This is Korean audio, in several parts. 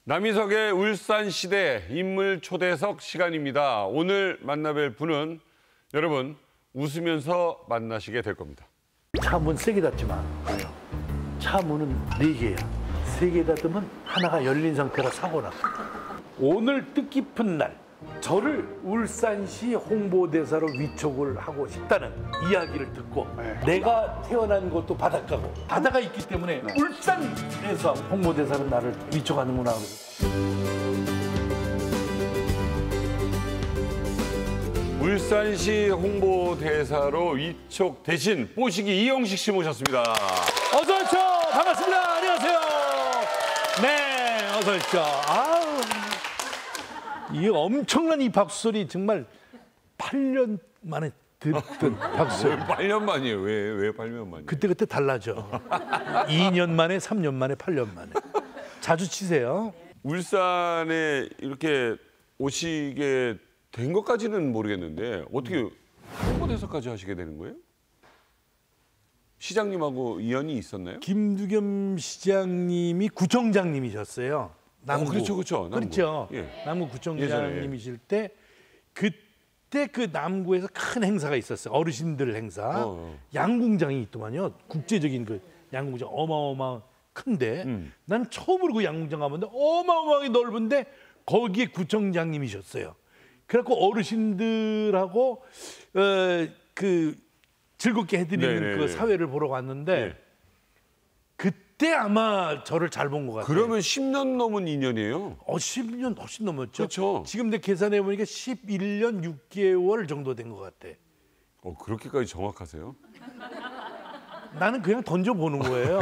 남희석의 울산시대 인물 초대석 시간입니다. 오늘 만나뵐 분은 여러분 웃으면서 만나시게 될 겁니다. 차 문 세게 닫지만 차 문은 4개야. 3개 닫으면 하나가 열린 상태라 사고나. 오늘 뜻깊은 날 저를 울산시 홍보대사로 위촉을 하고 싶다는 이야기를 듣고 내가 태어난 곳도 바닷가고 바다가 있기 때문에 울산에서 홍보대사로 나를 위촉하는구나. 울산시 홍보대사로 위촉 대신 뽀시기 이영식 씨 모셨습니다. 어서 오십시오. 반갑습니다. 안녕하세요. 네, 어서 오십시오. 아우, 이 엄청난 이 박수 소리 정말 8년 만에 듣던 박수 소리. 8년 만이에요. 왜 8년 만이에요? 그때 달라져. 2년 만에, 3년 만에, 8년 만에. 자주 치세요. 울산에 이렇게 오시게 된 것까지는 모르겠는데 어떻게 홍보대사까지 하시게 되는 거예요? 시장님하고 인연이 있었나요? 김두겸 시장님이 구청장님이셨어요. 남구. 그렇죠. 남구. 그렇죠. 예. 남구 구청장님이실 때 그때 그 남구에서 큰 행사가 있었어요. 어르신들 행사. 양궁장이 있더만요. 국제적인 그 양궁장 어마어마 큰데 나는 처음으로 그 양궁장 가봤는데 어마어마하게 넓은데 거기에 구청장님이셨어요. 그래갖고 어르신들하고 그 즐겁게 해드리는 그 사회를 보러 갔는데 그때 아마 저를 잘 본 것 같아요. 그러면 10년 넘은 인연이에요? 10년 훨씬 넘었죠. 그렇죠. 지금 내 계산해 보니까 11년 6개월 정도 된 것 같아. 그렇게까지 정확하세요? 나는 그냥 던져보는 거예요.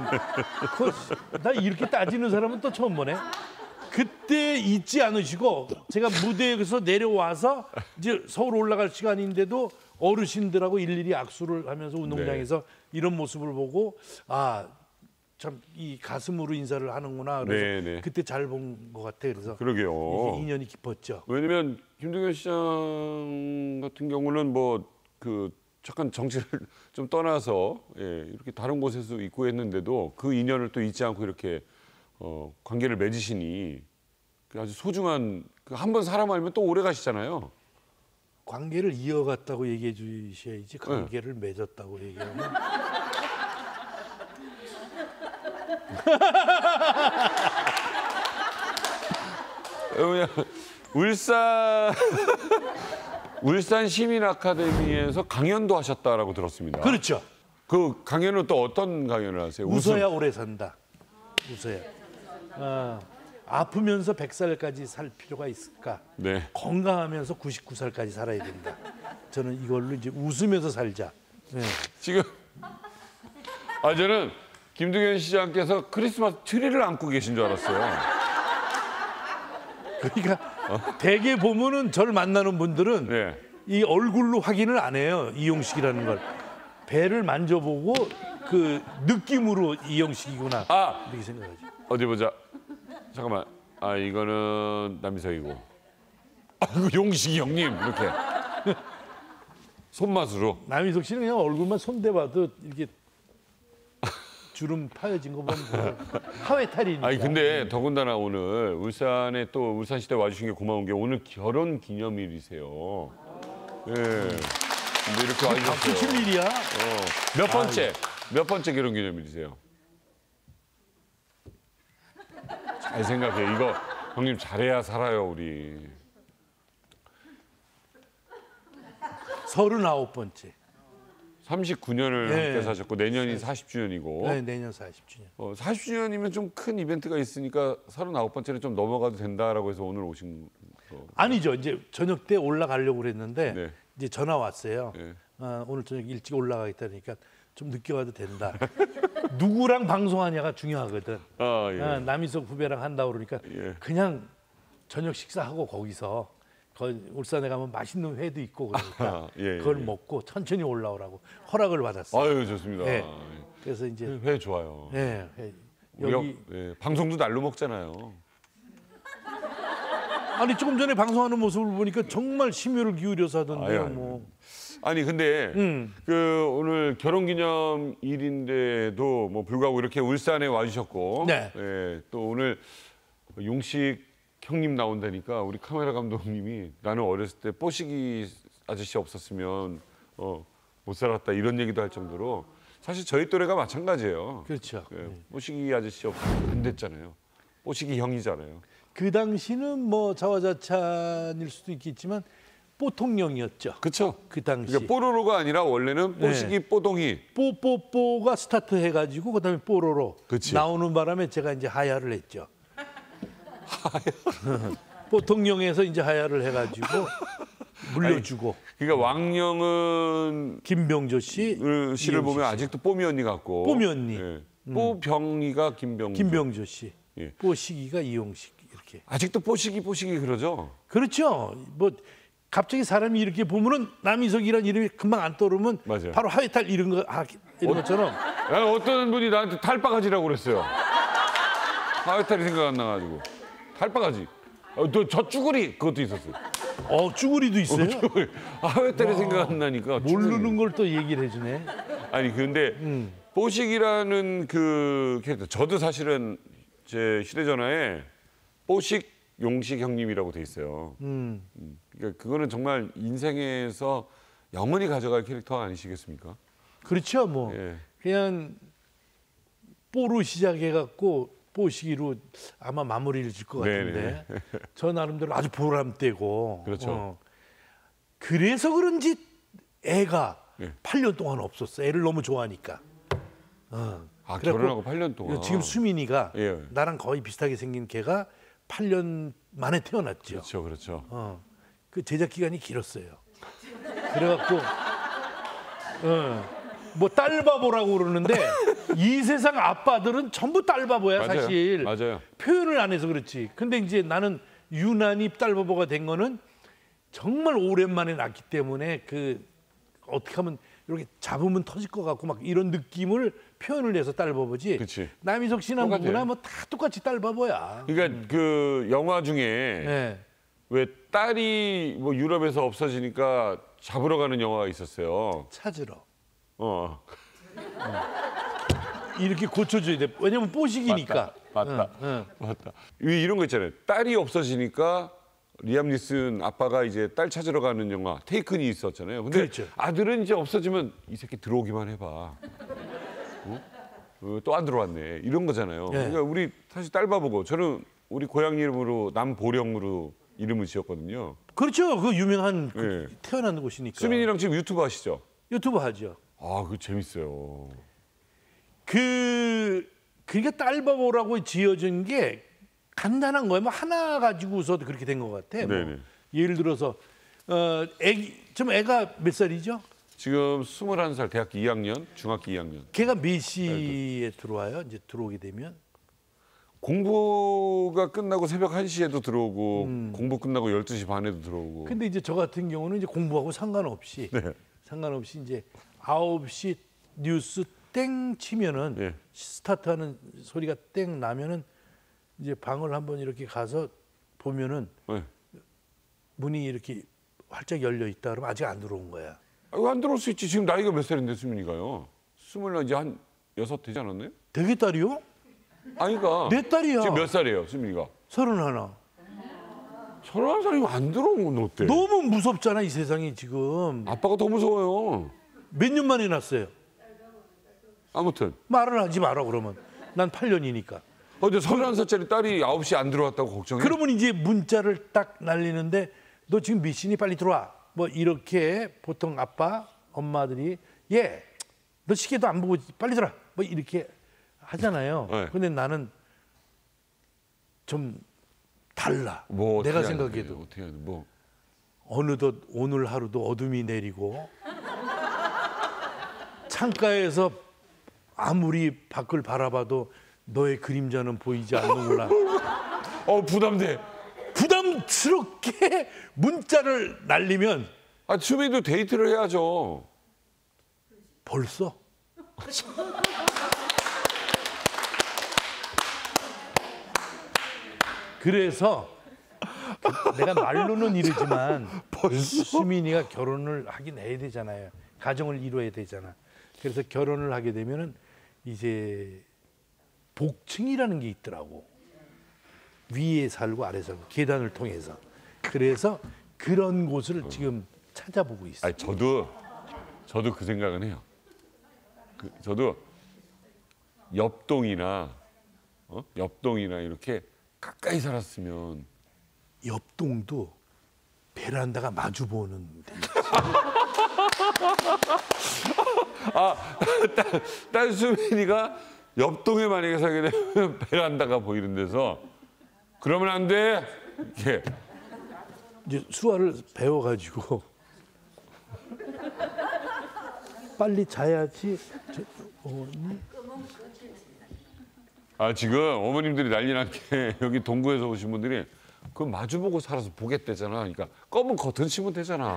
나 이렇게 따지는 사람은 또 처음 보네. 그때 잊지 않으시고 제가 무대에서 내려와서 이제 서울 올라갈 시간인데도 어르신들하고 일일이 악수를 하면서 운동장에서 이런 모습을 보고 참 이 가슴으로 인사를 하는구나. 그래서 그때 잘 본 것 같아요. 그래서 그러게요. 이게 인연이 깊었죠. 왜냐면 김두겸 시장 같은 경우는 잠깐 정치를 좀 떠나서 이렇게 다른 곳에서 있고 했는데도 그 인연을 또 잊지 않고 이렇게 관계를 맺으시니 아주 소중한 한 번 사람 알면 또 오래 가시잖아요. 관계를 이어갔다고 얘기해 주셔야지 관계를 맺었다고 얘기하면 울산 시민 아카데미에서 강연도 하셨다라고 들었습니다. 그렇죠. 그 강연은 또 어떤 강연을 하세요? 웃어야 오래 산다. 웃어야. 아프면서 100살까지 살 필요가 있을까? 네. 건강하면서 99살까지 살아야 된다. 저는 이걸로 이제 웃으면서 살자. 네. 지금 저는 김두겸 시장께서 크리스마스 트리를 안고 계신 줄 알았어요. 그러니까 대개 보면은 저를 만나는 분들은 이 얼굴로 확인을 안 해요. 이용식이라는 걸. 배를 만져보고 그 느낌으로 이용식이구나. 이렇게 생각하죠. 어디 보자. 잠깐만. 이거는 남희석이고. 용식이 형님 이렇게. 손맛으로. 남희석 씨는 그냥 얼굴만 손대봐도 이렇게 주름 파여진 거 보면 하회탈이니까. 근데 더군다나 오늘 울산에 또 울산시대 와주신 게 고마운 게 오늘 결혼 기념일이세요. 근데 이렇게 와주셨어요. 박수 칠 일이야? 몇 번째 결혼 기념일이세요? 잘 생각해. 이거 형님 잘해야 살아요 우리. 39번째. 39년을 함께 사셨고 내년이 40주년이고. 네, 내년 40주년. 40주년이면 좀 큰 이벤트가 있으니까 39번째는 좀 넘어가도 된다라고 해서 오늘 오신 거. 아니죠. 이제 저녁 때 올라가려고 그랬는데 이제 전화 왔어요. 오늘 저녁 일찍 올라가겠다니까 좀 늦게 와도 된다. 누구랑 방송하냐가 중요하거든. 남희석 후배랑 한다고 그러니까 그냥 저녁 식사하고 거기서 울산에 가면 맛있는 회도 있고 그러니까 그걸 먹고 천천히 올라오라고 허락을 받았어요. 좋습니다. 그래서 이제 회 좋아요. 회. 여기 방송도 날로 먹잖아요. 아니 조금 전에 방송하는 모습을 보니까 정말 심혈을 기울여서 하던데요. 아니 근데 그 오늘 결혼기념일인데도 뭐 불구하고 이렇게 울산에 와주셨고 또 오늘 용식 형님 나온다니까 우리 카메라 감독님이 나는 어렸을 때 뽀시기 아저씨 없었으면 못 살았다 이런 얘기도 할 정도로 사실 저희 또래가 마찬가지예요. 그렇죠. 예, 뽀시기 아저씨 없으면 안 됐잖아요. 뽀시기 형이잖아요. 그 당시는 뭐 자화자찬일 수도 있겠지만 뽀통령이었죠. 그렇죠. 그 당시. 그러니까 뽀로로가 아니라 원래는 뽀시기 뽀동이. 뽀뽀뽀가 스타트 해가지고 그다음에 뽀로로 그치. 나오는 바람에 제가 이제 하야를 했죠. 뽀통령에서 이제 하야를 해가지고 물려주고. 그러니까 왕령은 김병조 씨, 씨를 이영식 보면 씨. 아직도 뽀미 언니 같고. 뽀미 언니. 예. 뽀병이가 김병조. 김병조 씨, 예. 뽀시기가 이용식 이렇게. 아직도 뽀시기 그러죠. 그렇죠. 뭐 갑자기 사람이 이렇게 보면은 남이석이라는 이름이 금방 안 떠오르면 맞아요. 바로 하회탈 이런 것처럼. 야, 어떤 분이 나한테 탈바가지라고 그랬어요. 하회탈이 생각 안 나가지고. 탈바가지. 또 저 쭈구리 그것도 있었어요. 쭈구리도 있어요. 하회탈이 생각 안 나니까. 모르는 걸 또 얘기를 해주네. 아니 근데 뽀식이라는 그 캐릭터 저도 사실은 제 휴대전화에 뽀식 용식 형님이라고 돼 있어요. 그러니까 그거는 정말 인생에서 영원히 가져갈 캐릭터 아니시겠습니까? 그렇죠. 뭐 예. 그냥 뽀로 시작해갖고 뽀시기로 아마 마무리를 질 것 같은데 저 나름대로 아주 보람되고. 그렇죠. 그래서 그런지 애가 예. 8년 동안 없었어. 애를 너무 좋아하니까. 아 그래갖고 결혼하고 8년 동안. 지금 수민이가 예. 나랑 거의 비슷하게 생긴 걔가 8년 만에 태어났죠. 그렇죠. 그 제작 기간이 길었어요. 그래갖고 뭐 딸바보라고 그러는데 이 세상 아빠들은 전부 딸바보야. 맞아요. 사실. 맞아요. 표현을 안 해서 그렇지. 근데 이제 나는 유난히 딸바보가 된 거는 정말 오랜만에 낳기 때문에 그 어떻게 하면 이렇게 잡으면 터질 것 같고 막 이런 느낌을 표현을 해서 딸바보지. 그치. 남희석 씨나 똑같아요. 누구나 뭐 다 똑같이 딸바보야. 그러니까 그 영화 중에 네. 왜 딸이 뭐 유럽에서 없어지니까 잡으러 가는 영화가 있었어요. 찾으러. 이렇게 고쳐줘야 돼. 왜냐면 뽀식이니까. 맞다. 이런 거 있잖아요. 딸이 없어지니까 리암 니슨 아빠가 이제 딸 찾으러 가는 영화 테이큰이 있었잖아요. 근데 그렇죠. 아들은 이제 없어지면 이 새끼 들어오기만 해봐. 또 안 들어왔네. 이런 거잖아요. 네. 그러니까 우리 사실 딸바보고 저는 우리 고향 이름으로 남보령으로 이름을 지었거든요. 그렇죠. 그 유명한 예. 태어난 곳이니까. 수민이랑 지금 유튜브 하시죠? 유튜브 하죠. 아, 그거 재밌어요. 그러니까 딸바보라고 지어진 게 간단한 거예요. 뭐 하나 가지고서도 그렇게 된 것 같아. 뭐 네네. 예를 들어서 애가 몇 살이죠? 지금 21살 대학교 2학년, 중학교 2학년. 걔가 몇 시에 들어와요? 이제 들어오게 되면 공부가 끝나고 새벽 1시에도 들어오고 공부 끝나고 12시 반에도 들어오고. 근데 이제 저 같은 경우는 이제 공부하고 상관없이 이제 9시 뉴스 땡 치면은 네. 스타트하는 소리가 땡 나면은 이제 방을 한번 이렇게 가서 보면은 네. 문이 이렇게 활짝 열려 있다 그러면 아직 안 들어온 거야. 아이고, 안 들어올 수 있지. 지금 나이가 몇 살인데 수민이가요? 20 이제 한 6 되지 않았나요? 되게 딸이요? 아니까. 내 딸이야. 지금 몇 살이에요, 수민이가? 31. 31살이면 안 들어온 건 어때? 너무 무섭잖아 이 세상이 지금. 아빠가 더 무서워요. 몇 년 만에 낳았어요? 아무튼. 말을 하지 마라 그러면. 난 8년이니까. 근데 31살짜리 딸이 9시 안 들어왔다고 걱정해? 그러면 이제 문자를 딱 날리는데 너 지금 몇 시니 빨리 들어와. 뭐 이렇게 보통 아빠, 엄마들이 너 시계도 안 보고 빨리 들어와. 뭐 이렇게 하잖아요. 네. 근데 나는 좀 달라. 뭐 내가 어떻게 생각해도. 어떻게 해야 돼? 뭐. 어느덧 오늘 하루도 어둠이 내리고 창가에서 아무리 밖을 바라봐도 너의 그림자는 보이지 않는구나. 부담돼. 부담스럽게 문자를 날리면 아, 수민이도 데이트를 해야죠. 벌써? 그래서 내가 말로는 이러지만 수민이가 결혼을 하긴 해야 되잖아요. 가정을 이루어야 되잖아. 그래서 결혼을 하게 되면은 이제 복층이라는 게 있더라고. 위에 살고 아래 살고 계단을 통해서. 그래서 그런 곳을 지금 찾아보고 있어요. 아니, 저도 그 생각은 해요. 저도 옆동이나 이렇게 가까이 살았으면. 옆동도 베란다가 마주 보는 데. 딸 수민이가 옆동에 만약에 살게 되면 베란다가 보이는 데서 그러면 안 돼. 이렇게. 이제 수화를 배워가지고 빨리 자야지. 지금 어머님들이 난리 난 게 여기 동구에서 오신 분들이 그 마주보고 살아서 보겠대잖아. 그러니까 검은 커튼 치면 되잖아.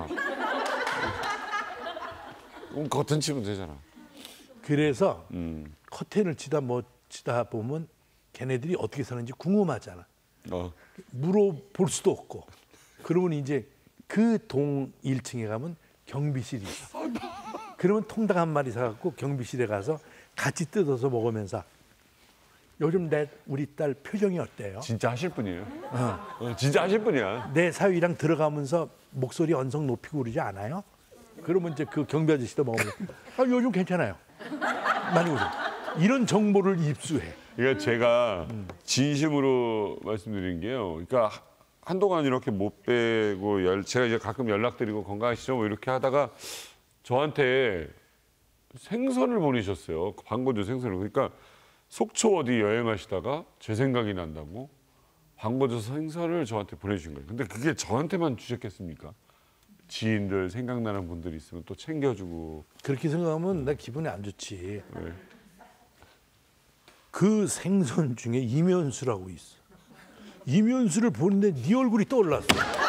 검은 커튼 치면 되잖아. 그래서 커튼을 치다 보면 걔네들이 어떻게 사는지 궁금하잖아. 물어볼 수도 없고. 그러면 이제 그 동 1층에 가면 경비실이 있어. 그러면 통닭 한 마리 사갖고 경비실에 가서 같이 뜯어서 먹으면서 요즘 우리 딸 표정이 어때요? 진짜 하실 분이에요. 진짜 하실 분이야. 내 사위랑 들어가면서 목소리 언성 높이고 그러지 않아요? 그러면 이제 그 경비 아저씨도 먹으면 요즘 괜찮아요. 많이 오죠. 이런 정보를 입수해. 그러니까 제가 진심으로 말씀드린 게요. 그러니까 한동안 이렇게 못 뵈고 제가 이제 가끔 연락드리고 건강하시죠? 뭐 이렇게 하다가 저한테 생선을 보내셨어요. 방건조 생선을. 그러니까 속초 어디 여행하시다가 제 생각이 난다고 방건조 생선을 저한테 보내주신 거예요. 근데 그게 저한테만 주셨겠습니까? 지인들 생각나는 분들이 있으면 또 챙겨주고. 그렇게 생각하면 나 기분이 안 좋지. 네. 그 생선 중에 이면수라고 있어. 이면수를 보는데 네 얼굴이 떠올랐어.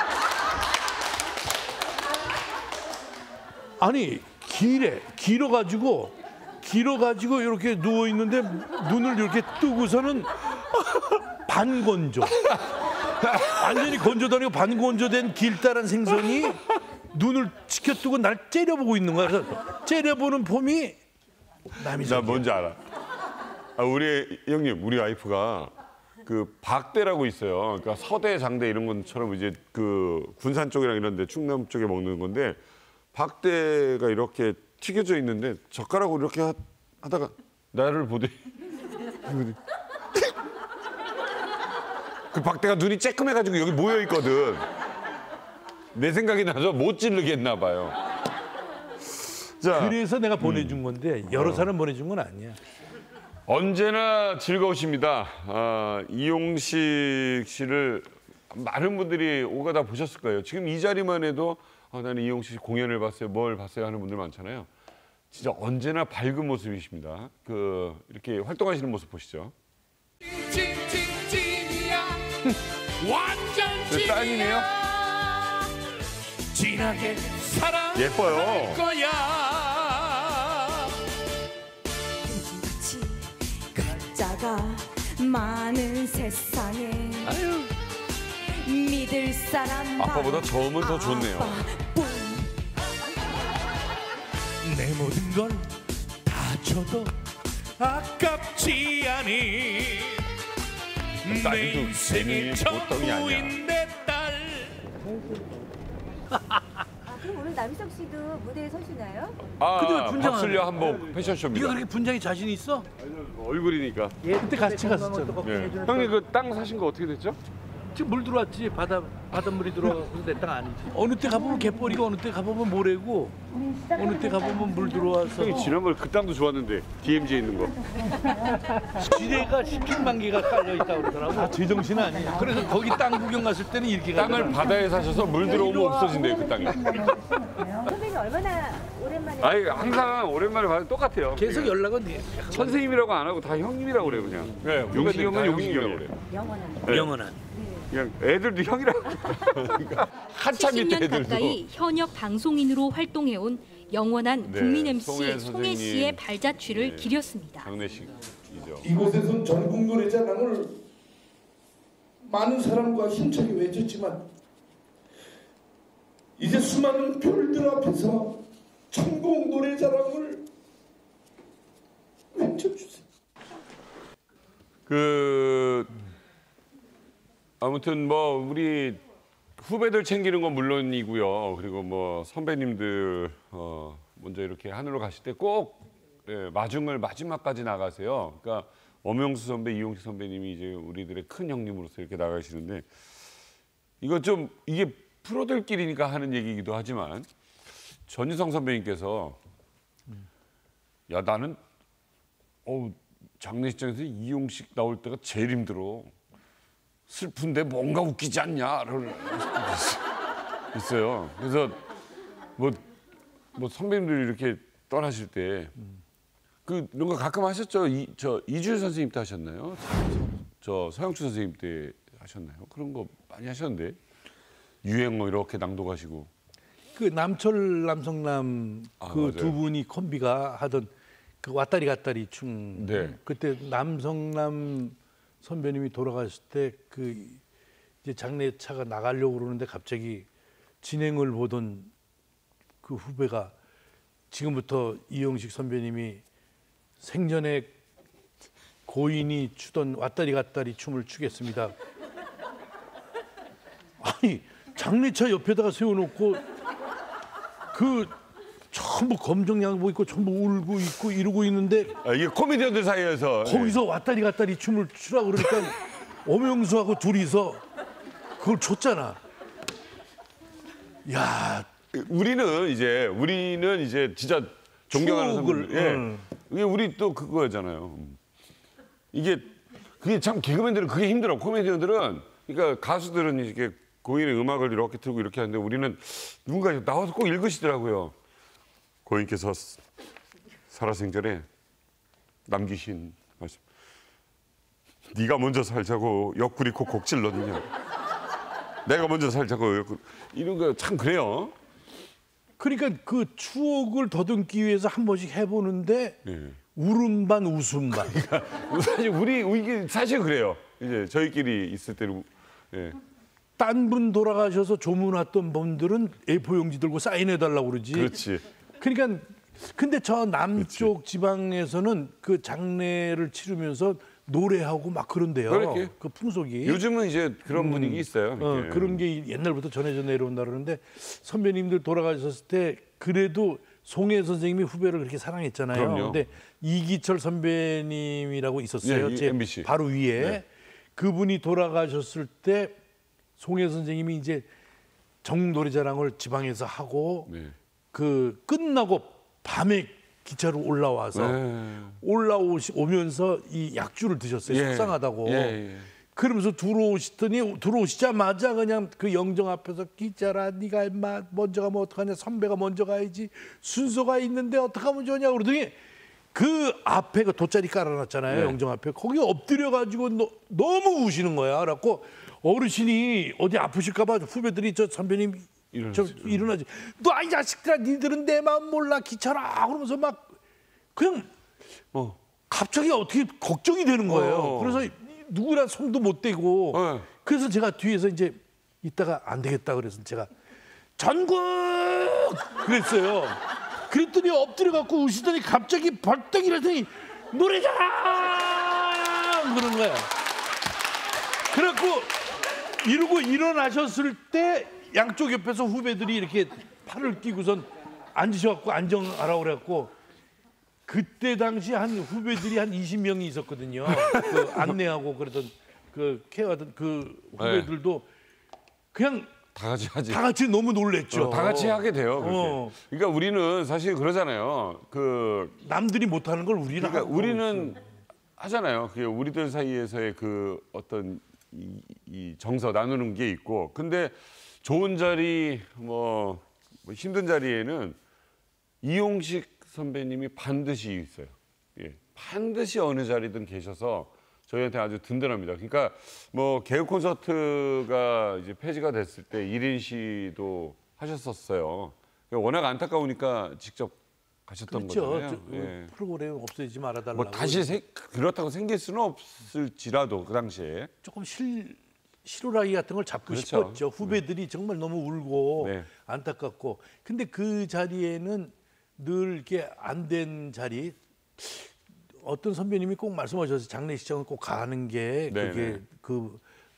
아니 길어가지고 이렇게 누워 있는데 눈을 이렇게 뜨고서는 반건조. 완전히 건조도 아니고 반건조된 길다란 생선이 눈을 치켜뜨고 날 째려보고 있는 거야. 그래서 째려보는 폼이 남이잖아. 나 뭔지 알아. 우리 형님, 우리 와이프가 그 박대라고 있어요. 그러니까 서대, 장대 이런 것처럼 이제 그 군산 쪽이랑 이런 데 충남 쪽에 먹는 건데 박대가 이렇게 튀겨져 있는데 젓가락으로 이렇게 하다가 나를 보더니 그 박대가 눈이 쬐끔해가지고 여기 모여 있거든. 내 생각이 나서 못 찌르겠나 봐요. 자, 그래서 내가 보내준 건데 여러 사람 보내준 건 아니야. 언제나 즐거우십니다. 이용식 씨를 많은 분들이 오가다 보셨을 거예요. 지금 이 자리만 해도 나는 이용식 씨 공연을 봤어요, 뭘 봤어요 하는 분들 많잖아요. 진짜 언제나 밝은 모습이십니다. 이렇게 활동하시는 모습 보시죠. 찐이야 완전 찐이야 따님이에요? 진하게 사랑할 예뻐요. 거야 지 가짜가 많은 세상에 믿을 사람 아빠보다 저음은 더 좋네요. 아빠뿐. 내 모든 걸 다 줘도 아깝지 않니 내 딸도 인생의 괜히 보통이 아니야. 전부인 내 딸 그럼 오늘 남희석 씨도 무대에 서시나요? 근데 왜 분장 안 박술려 해? 한복 네가 패션쇼입니다. 그렇게 분장에 자신 있어? 얼굴이니까. 그때 같이 갔었잖아. 예. 형님 그 땅 사신 거 어떻게 됐죠? 지금 물 들어왔지. 바닷물이 들어와서 내 땅 아니지. 어느 때 가보면 갯벌이고 어느 때 가보면 모래고 어느 때 가보면 물 들어와서. 형이 지난번에 그 땅도 좋았는데 DMZ에 있는 거. 지뢰가 17만 개가 깔려 있다고 그러더라고. 제정신 아니야. 그래서 거기 땅 구경 갔을 때는 이렇게 땅을 가더라고. 바다에 사셔서 물 들어오면 없어진대요 그 땅이. 선배님 얼마나 오랜만에 아니 항상 오랜만에 봐도 똑같아요. 계속 연락은 돼. 선생님이라고 안 하고 다 형님이라고 그래요 그냥. 네, 용식이 형은 용식이라고 그래요. 영원한 네. 영원한. 그냥 애들도 형이라고. 그러니까 한참 밑에 70년 애들도. 가까이 현역 방송인으로 활동해온 영원한 네, 국민 송혜 MC 송혜 선생님. 씨의 발자취를 네. 기렸습니다. 장례식이죠. 이곳에선 전국 노래자랑을 많은 사람과 힘차게 외쳤지만 이제 수많은 별들 앞에서 전국 노래자랑을 외쳐주세요. 아무튼 뭐 우리 후배들 챙기는 건 물론이고요. 그리고 뭐 선배님들 먼저 이렇게 하늘로 가실 때 꼭 마중을 마지막까지 나가세요. 그러니까 엄영수 선배, 이용식 선배님이 이제 우리들의 큰 형님으로서 이렇게 나가시는데 이거 좀 이게 프로들끼리니까 하는 얘기이기도 하지만 전유성 선배님께서 야 나는 장례식장에서 이용식 나올 때가 제일 힘들어. 슬픈데 뭔가 웃기지 않냐를 있어요. 그래서 뭐 선배님들이 이렇게 떠나실 때 이런 거 가끔 하셨죠? 이주일 선생님 때 하셨나요? 저 서영춘 선생님 때 하셨나요? 그런 거 많이 하셨는데 유행어 이렇게 낭독하시고. 그 남철 남성남 그 두 분이 콤비가 하던 그 왔다리 갔다리 춤. 네. 그때 남성남 선배님이 돌아가실 때 그 이제 장례차가 나가려고 그러는데 갑자기 진행을 보던 그 후배가 지금부터 이용식 선배님이 생전에 고인이 추던 왔다리 갔다리 춤을 추겠습니다. 아니 장례차 옆에다가 세워놓고 그 전부 검정 양복 입고 전부 울고 있고 이러고 있는데 이게 코미디언들 사이에서 거기서 왔다리 갔다리 춤을 추라 그러니까 엄영수하고 둘이서 그걸 췄잖아. 야, 우리는 이제 진짜 존경하는 추억을, 선배들. 이게 우리 또 그거잖아요. 그게 참 개그맨들은 그게 힘들어. 코미디언들은 그러니까 가수들은 이렇게 고인의 음악을 이렇게 틀고 이렇게 하는데 우리는 누군가 나와서 꼭 읽으시더라고요. 고인께서 살아생전에 남기신 말씀. 네가 먼저 살자고 옆구리 콕 찔렀냐. 내가 먼저 살자고 이런 거 참 그래요. 그러니까 그 추억을 더듬기 위해서 한 번씩 해보는데 울음 반 웃음 반. 사실 이게 사실 그래요. 이제 저희끼리 있을 때는 딴 분 돌아가셔서 조문 왔던 분들은 A4 용지 들고 사인해달라고 그러지. 그렇지. 그러니까 근데 저 남쪽 지방에서는 그 장례를 치르면서 노래하고 막 그런데요. 그렇게. 그 풍속이. 요즘은 이제 그런 분위기 있어요. 그런 게 옛날부터 전해져 내려온다 그러는데 선배님들 돌아가셨을 때 그래도 송혜 선생님이 후배를 그렇게 사랑했잖아요. 그럼요. 근데 이기철 선배님이라고 있었어요. 예, 제 MBC. 바로 위에. 네. 그분이 돌아가셨을 때 송혜 선생님이 이제 정노래자랑을 지방에서 하고 그 끝나고 밤에 기차로 올라와서 오면서 이 약주를 드셨어요. 속상하다고. 그러면서 들어오시자마자 그냥 그 영정 앞에서 기자라 네가 임마 먼저 가면 어떡하냐. 선배가 먼저 가야지. 순서가 있는데 어떡하면 좋냐 그러더니 그 앞에 그 돗자리 깔아놨잖아요. 영정 앞에. 거기 엎드려가지고 너무 우시는 거야. 그래갖고 어르신이 어디 아프실까 봐 후배들이 저 선배님 일어나지. 너 이 자식들아 니들은 내 마음 몰라 기차라 그러면서 막 그냥 갑자기 어떻게 걱정이 되는 거예요. 그래서 누구랑 손도 못 대고 그래서 제가 뒤에서 이제 이따가 안 되겠다 그래서 제가 전국 그랬어요. 그랬더니 엎드려 갖고 우시더니 갑자기 벌떡 일어나더니 노래자랑 그러는 거야. 그래갖고 이러고 일어나셨을 때 양쪽 옆에서 후배들이 이렇게 팔을 끼고선 앉으셔갖고 안정하라고 그래갖고 그때 당시 한 후배들이 한 20명이 있었거든요. 그 안내하고 그러던 그 케어하던 그 후배들도 그냥 다 같이 하지. 다 같이 너무 놀랬죠. 다 같이 하게 돼요. 그렇게. 그러니까 우리는 사실 그러잖아요. 남들이 못하는 걸 우리는 그러니까 우리는 하잖아요. 그게 우리들 사이에서의 그 어떤 이 정서 나누는 게 있고, 근데 좋은 자리 뭐 힘든 자리에는 이용식 선배님이 반드시 있어요. 반드시 어느 자리든 계셔서 저희한테 아주 든든합니다. 그러니까 뭐 개그 콘서트가 이제 폐지가 됐을 때 1인 시도 하셨었어요. 워낙 안타까우니까 직접 가셨던 거잖아요. 프로그램 없애지 말아달라고. 뭐 다시 그렇다고 생길 수는 없을지라도 그 당시에 조금 실오라기 같은 걸 잡고 싶었죠. 후배들이 정말 너무 울고 안타깝고. 근데 그 자리에는 늘 이렇게 안 된 자리. 어떤 선배님이 꼭 말씀하셨어요. 장례식장을 꼭 가는 게 그게 그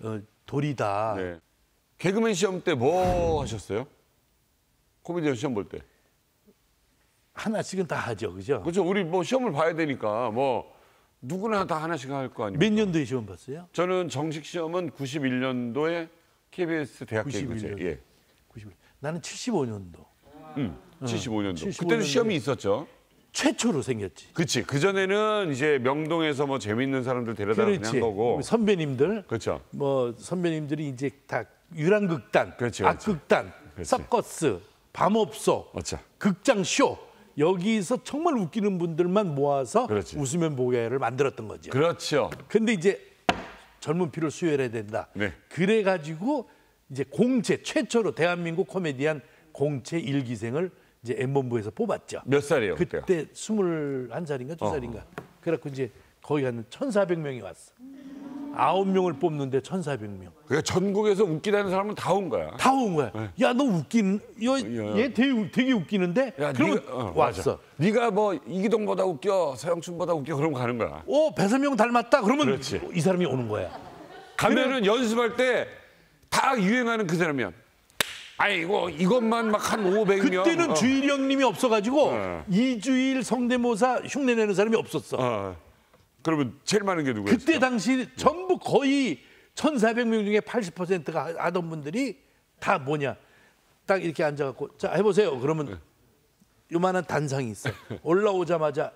돌이다. 네. 개그맨 시험 때 뭐 하셨어요? 코미디언 시험 볼 때. 하나씩은 다 하죠, 그죠? 그렇죠. 우리 뭐 시험을 봐야 되니까 뭐 누구나 다 하나씩 할 거 아닙니까? 몇 년도에 시험 봤어요? 저는 정식 시험은 91년도에 KBS 대학 91 개그제. 년. 예. 91. 나는 75년도. 75년도. 75 그때도 년도에. 시험이 있었죠. 최초로 생겼지. 그렇지. 그 전에는 이제 명동에서 뭐 재밌는 사람들 데려다 그렇지. 그냥 거고. 선배님들, 그렇죠. 뭐 선배님들이 이제 다 유랑극단, 그렇지, 그렇지. 악극단, 그렇지. 서커스, 밤업소, 맞죠. 극장쇼 여기서 정말 웃기는 분들만 모아서 그렇지. 웃으면 보게를 만들었던 거죠. 그렇죠. 근데 이제 젊은 피를 수혈해야 된다. 네. 그래가지고 이제 공채 최초로 대한민국 코미디언 공채 일기생을 이제 M본부에서 뽑았죠. 몇 살이에요? 그때가? 그때 21살인가 2살인가. 그래갖고 이제 거기 한 1,400명이 왔어. 9명을 뽑는데 1,400명. 그러니까 전국에서 웃기다는 사람은 다 온 거야. 다 온 거야. 야, 너 야. 얘 되게 웃기는데? 야, 그러면 네가, 왔어. 맞아. 네가 뭐 이기동보다 웃겨, 서영춘보다 웃겨, 그러면 가는 거야. 배선명 닮았다. 그러면 그렇지. 이 사람이 오는 거야. 가면은 연습할 때 다 유행하는 그 사람이야. 아이고 이것만 막 한 500명. 그때는 주일형님이 없어가지고 어. 이주일 성대모사 흉내내는 사람이 없었어. 그러면 제일 많은 게 누구였어요? 그때 당시 전부 거의 1,400명 중에 80%가 하던 분들이 다 뭐냐. 딱 이렇게 앉아갖고 자 해보세요. 그러면 요만한 단상이 있어. 올라오자마자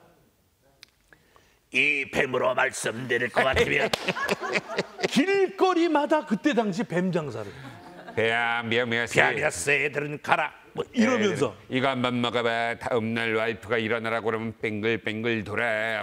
이 뱀으로 말씀드릴 것 같으면 길거리마다 그때 당시 뱀 장사를 미안미안미안. 새들은 가라 뭐 이러면서 이거 한번 먹어봐. 다음날 와이프가 일어나라고 그러면 뱅글뱅글 돌아.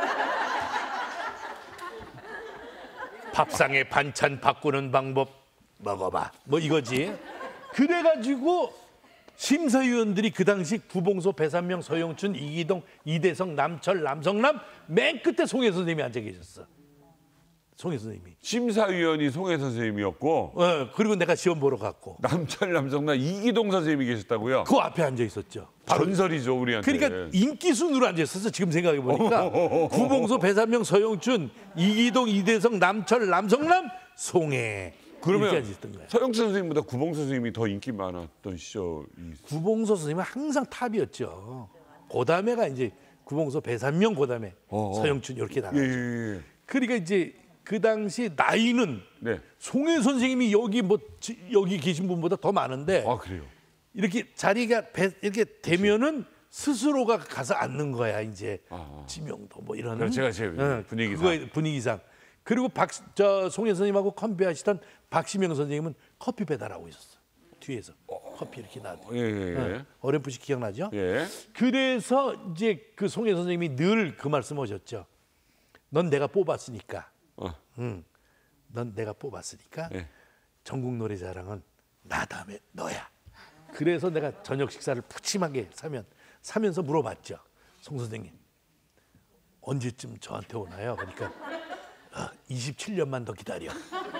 밥상에 반찬 바꾸는 방법 먹어봐 뭐 이거지. 그래가지고 심사위원들이 그 당시 구봉소, 배산명, 서영춘, 이기동, 이대성, 남철, 남성남 맨 끝에 송혜 선생님이 앉아 계셨어. 송혜 선생님이. 심사위원이 송혜 선생님이었고 그리고 내가 시험 보러 갔고 남철 남성나 이기동 선생님이 계셨다고요? 그 앞에 앉아 있었죠. 전설이죠 우리한테. 그러니까 인기 순으로 앉아 있었어. 지금 생각해 보니까 구봉소, 배산명, 서영춘, 이기동, 이대성, 남철, 남성남, 송혜. 이렇게 그러면 앉아 있었던 거야. 서영춘 선생님보다 구봉 선생님이 더 인기 많았던 시절이 있어요. 구봉소 선생님은 항상 탑이었죠. 그다음에가 이제 구봉소, 배산명, 그다음에 서영춘 이렇게 나갔죠. 예. 그러니까 이제 그 당시 나이는 네. 송혜 선생님이 여기 계신 분보다 더 많은데 아 그래요. 이렇게 자리가 이렇게 되면은 스스로가 가서 앉는 거야 이제 지명도 뭐 이런. 그래, 제가 제 분위기상. 그거의 분위기상. 그리고 송혜 선생님하고 컴비하시던 박시명 선생님은 커피 배달하고 있었어. 뒤에서 커피 이렇게 놔두고. 예. 어렴풋이 기억나죠? 예. 그래서 이제 그 송혜 선생님이 늘 그 말씀하셨죠. 넌 내가 뽑았으니까. 넌 내가 뽑았으니까 예. 전국 노래자랑은 나 다음에 너야. 그래서 내가 저녁 식사를 푸짐하게 사면서 물어봤죠. 송 선생님 언제쯤 저한테 오나요? 그러니까 27년만 더 기다려.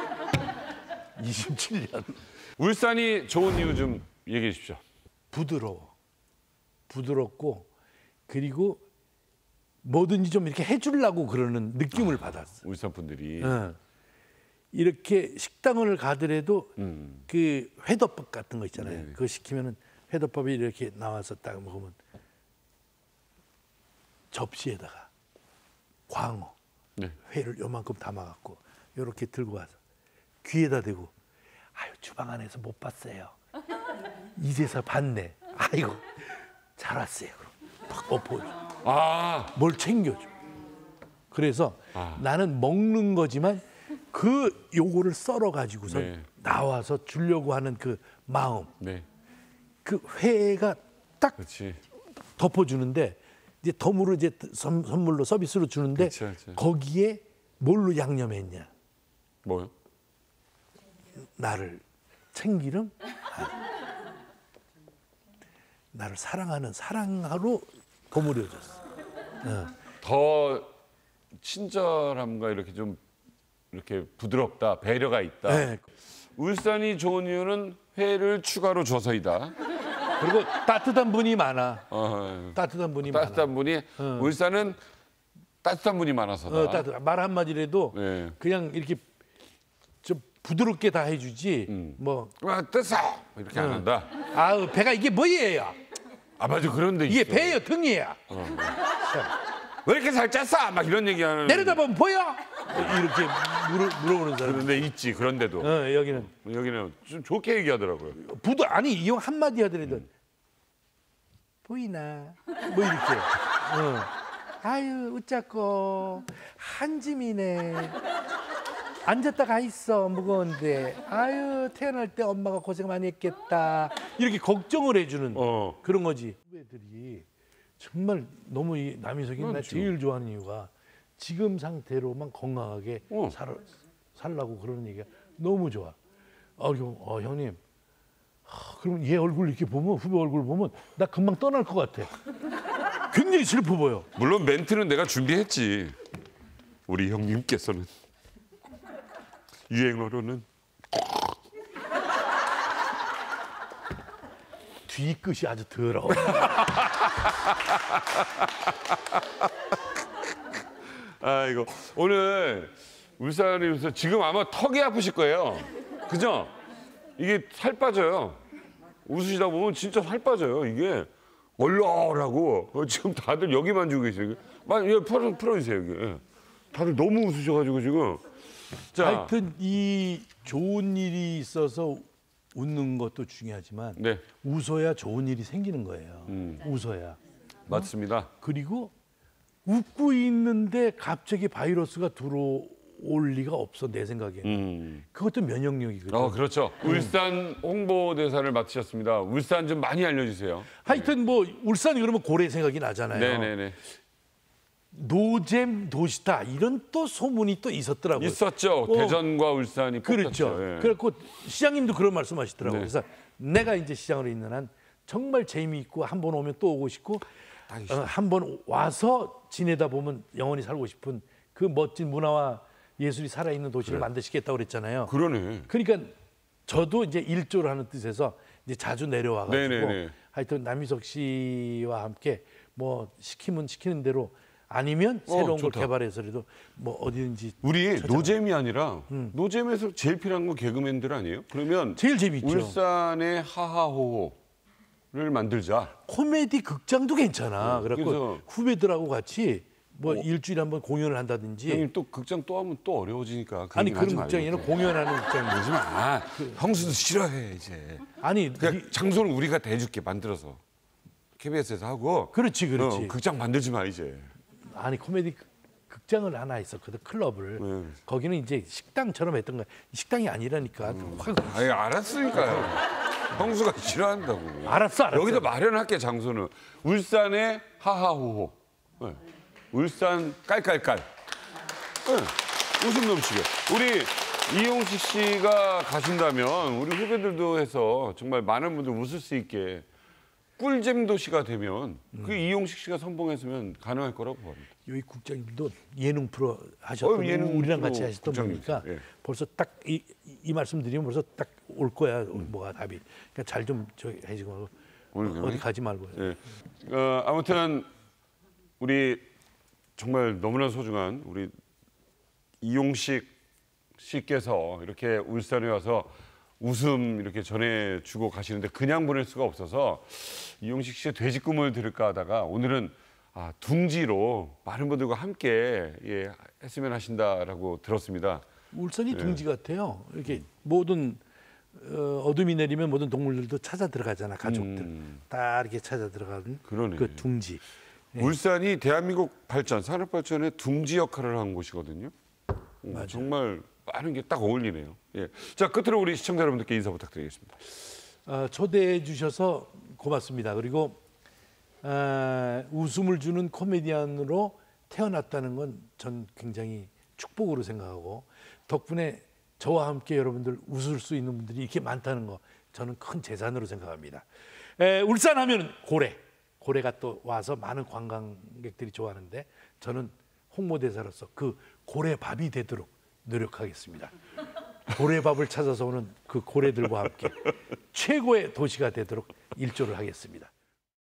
27년. 울산이 좋은 이유 좀 얘기해 주십시오. 부드럽고 그리고 뭐든지 좀 이렇게 해주려고 그러는 느낌을 받았어. 울산 분들이. 이렇게 식당을 가더라도 그 회덮밥 같은 거 있잖아요. 네. 그거 시키면은 회덮밥이 이렇게 나와서 딱 먹으면 접시에다가 광어, 네. 회를 요만큼 담아갖고 이렇게 들고 와서 귀에다 대고 아유 주방 안에서 못 봤어요. 이제서 봤네. 아이고 잘 왔어요. 그럼 팍 엎어줘. 뭘 챙겨줘. 그래서 나는 먹는 거지만 그 요거를 썰어 가지고서 네. 나와서 주려고 하는 그 마음, 네. 그 회가 딱 그렇지. 덮어주는데 이제 덤으로 이제 선물로 서비스로 주는데 그렇죠. 거기에 뭘로 양념했냐? 뭐요? 나를 참기름, 나를 사랑하는 사랑으로 버무려졌어. 더 친절함과 이렇게 좀 이렇게 부드럽다, 배려가 있다. 네. 울산이 좋은 이유는 회를 추가로 줘서이다. 그리고 따뜻한 분이 많아. 어, 따뜻한 분이 따뜻한 분이 울산은 따뜻한 분이 많아서다. 많아. 말 한마디라도 네. 그냥 이렇게 좀 부드럽게 다 해주지. 뭐 와 뜨서 이렇게 안 한다. 아우 배가 이게 뭐예요? 아 맞아 그런데 이게 있어. 배예요, 등이에요. 왜 이렇게 살쪘어? 막 이런 얘기하는. 내려다보면 보여? 이렇게 물어보는 사람. 그런데 있지 그런데도 여기는 좀 좋게 얘기하더라고요. 아니 이 형 한마디 하더라도 보이나? 뭐 이렇게. 아유 웃자고 한짐이네. 앉았다 가 있어 무거운데. 아유 태어날 때 엄마가 고생 많이 했겠다. 이렇게 걱정을 해주는 그런 거지. 후배들이 정말 너무 이 남희석이 나 제일 좋아하는 이유가 지금 상태로만 건강하게 살라고 그러는 얘기가 너무 좋아. 형님. 그러면 얘 얼굴 이렇게 보면 후배 얼굴 보면 나 금방 떠날 것 같아. 굉장히 슬퍼 보여. 물론 멘트는 내가 준비했지. 우리 형님께서는 유행어로는 뒤끝이 아주 더러워. 아이고 오늘 울산에서 지금 아마 턱이 아프실 거예요. 그죠? 이게 살 빠져요. 웃으시다 보면 진짜 살 빠져요. 이게 얼얼하고 지금 다들 여기만 주고 계세요. 여기 풀어주세요. 여기. 다들 너무 웃으셔가지고 지금. 자, 하여튼 이 좋은 일이 있어서 웃는 것도 중요하지만 네. 웃어야 좋은 일이 생기는 거예요. 웃어야. 맞습니다. 그리고 웃고 있는데 갑자기 바이러스가 들어올 리가 없어 내 생각에는. 그것도 면역력이거든. 그렇죠. 울산 홍보대사를 맡으셨습니다. 울산 좀 많이 알려주세요. 하여튼 뭐 울산이 그러면 고래 생각이 나잖아요. 네네네. 노잼 도시다 이런 또 소문이 또 있었더라고요. 있었죠. 대전과 울산이 그렇죠. 뽑혔죠. 예. 그래갖고 시장님도 그런 말씀하시더라고요. 네. 그래서 내가 이제 시장으로 있는 한 정말 재미있고 한 번 오면 또 오고 싶고 한 번 와서 지내다 보면 영원히 살고 싶은 그 멋진 문화와 예술이 살아있는 도시를 만드시겠다고 그랬잖아요. 그러네. 그러니까 저도 이제 일조를 하는 뜻에서 이제 자주 내려와가지고 네네네. 하여튼 남희석 씨와 함께 뭐 시키면 시키는 대로 아니면 새로운 걸 좋다. 개발해서라도 뭐 어디든지 우리 노잼이 아니라 노잼에서 제일 필요한 건 개그맨들 아니에요? 그러면 제일 재밌죠. 울산의 하하호호를 만들자. 코미디 극장도 괜찮아. 그래서 그래서 후배들하고 같이 뭐 일주일에 한번 공연을 한다든지. 형님 또 극장 또 하면 또 어려워지니까. 아니 그런 극장이 아니라 공연하는 극장. 그러지 마. 형수도 싫어해 이제. 아니 그냥 장소는 우리가 대줄게 만들어서 KBS에서 하고. 그렇지. 극장 만들지 마 이제. 아니 코미디 극장을 하나 있었거든 클럽을. 거기는 이제 식당처럼 했던 거야. 식당이 아니라니까. 확. 아니 알았으니까요. 형수가 싫어한다고. 알았어. 여기다 마련할게 장소는 울산의 하하호호. 네. 울산 깔깔깔. 네. 웃음 넘치게. 우리 이용식 씨가 가신다면 우리 후배들도 해서 정말 많은 분들 웃을 수 있게 꿀잼 도시가 되면 그 이용식 씨가 선봉했으면 가능할 거라고 봅니다. 여기 국장님도 예능 프로 하셨던 우리랑 같이 하셨던 분이니까 벌써 딱 이 말씀 드리면 벌써 딱 올 거야. 뭐가 답이. 그러니까 잘 좀 해주고 어디 가지 말고. 네. 아무튼 우리 정말 너무나 소중한 우리 이용식 씨께서 이렇게 울산에 와서 웃음 이렇게 전해주고 가시는데 그냥 보낼 수가 없어서 이용식 씨의 돼지 꿈을 들을까 하다가 오늘은 둥지로 많은 분들과 함께 했으면 하신다라고 들었습니다. 울산이 둥지 같아요. 이렇게 모든 어둠이 내리면 모든 동물들도 찾아 들어가잖아. 가족들 다 이렇게 찾아 들어가는 그러네. 그 둥지. 울산이 대한민국 발전, 산업 발전의 둥지 역할을 한 곳이거든요. 정말 많은 게 딱 어울리네요. 예. 자, 끝으로 우리 시청자 여러분들께 인사 부탁드리겠습니다. 초대해 주셔서 고맙습니다. 그리고 웃음을 주는 코미디언으로 태어났다는 건 전 굉장히 축복으로 생각하고 덕분에 저와 함께 여러분들 웃을 수 있는 분들이 이렇게 많다는 거 저는 큰 재산으로 생각합니다. 울산 하면 고래가 또 와서 많은 관광객들이 좋아하는데 저는 홍보대사로서 그 고래밥이 되도록 노력하겠습니다. 고래밥을 찾아서 오는 그 고래들과 함께 최고의 도시가 되도록 일조를 하겠습니다.